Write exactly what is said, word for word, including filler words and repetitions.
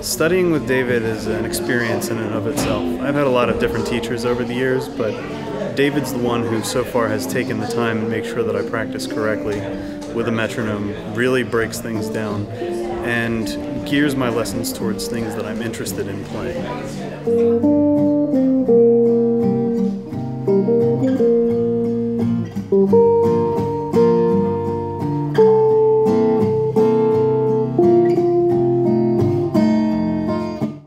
Studying with David is an experience in and of itself. I've had a lot of different teachers over the years, but David's the one who so far has taken the time to make sure that I practice correctly with a metronome, really breaks things down, and gears my lessons towards things that I'm interested in playing.